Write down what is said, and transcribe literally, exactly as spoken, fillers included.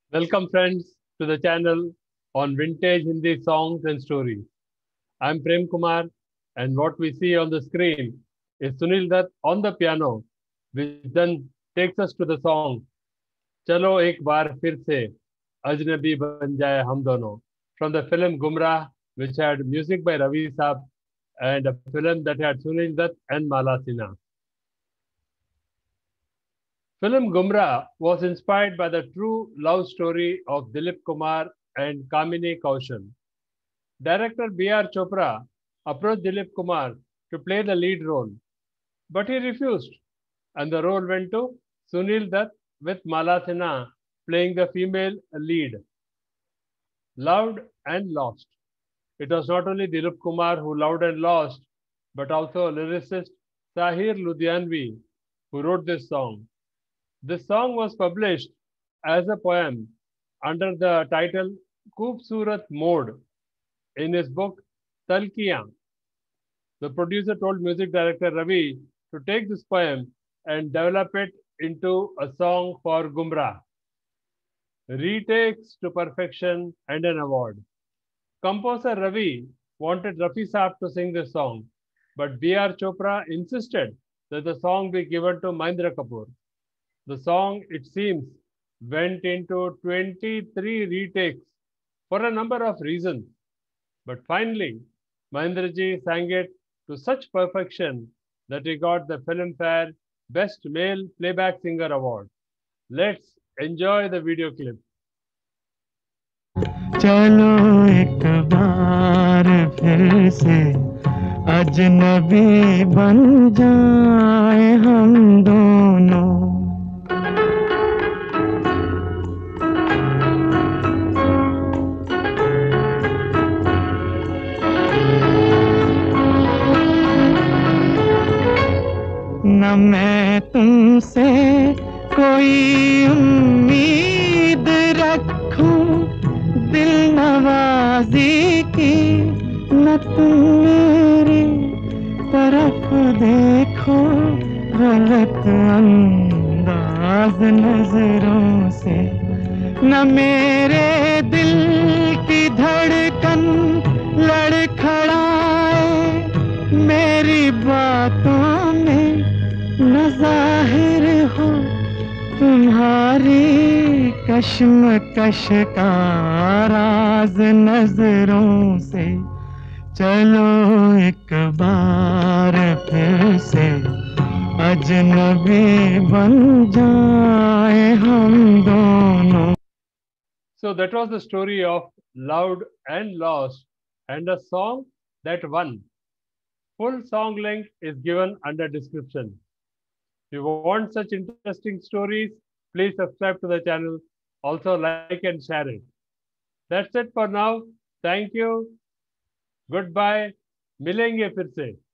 Welcome friends to the channel on vintage Hindi songs and stories. I'm Prem Kumar and what we see on the screen is Sunil Dutt on the piano, which then takes us to the song Chalo Ek Baar Fir Se Ajnabi Ban Jaye Hum Dono from the film Gumrah, which had music by Ravi Saab and a film that had Sunil Dutt and Mala Sinha. Film Gumrah was inspired by the true love story of Dilip Kumar and Kamini Kaushal. Director B R Chopra approached Dilip Kumar to play the lead role, but he refused, and the role went to Sunil Dutt with Mala Sinha playing the female lead. Loved and lost. It was not only Dilip Kumar who loved and lost, but also lyricist Sahir Ludhianvi who wrote this song. This song was published as a poem under the title Khoobsurat Mode in his book Talkiyan. The producer told music director Ravi to take this poem and develop it into a song for Gumrah. Retakes to perfection and an award. Composer Ravi wanted Rafi Saab to sing this song, but B R Chopra insisted that the song be given to Mahendra Kapoor. The song, it seems, went into twenty-three retakes for a number of reasons. But finally, Mahendraji sang it to such perfection that he got the Filmfare Best Male Playback Singer Award. Let's enjoy the video clip. चलो एक बार फिर से अजनबी बन जाए हम दोनों न मैं तुमसे कोई उम्मीद रखूं दिल नवाजी की न तुम मेरी तरफ देखो गलत अंदाज नजरों से न मेरे दिल की धड़कन लड़खड़ाए मेरी बातों में न जाहिर हो तुम्हारी कश्मकश का राज नजरों से चलो एक बार फिर से अजनबी बन जाए हम दोनों. So that was the story of Loved and Lost and a song that won. Full song length is given under description. If you want such interesting stories, please subscribe to the channel. Also like and share it. That's it for now. Thank you. Goodbye. Milenge फिर से.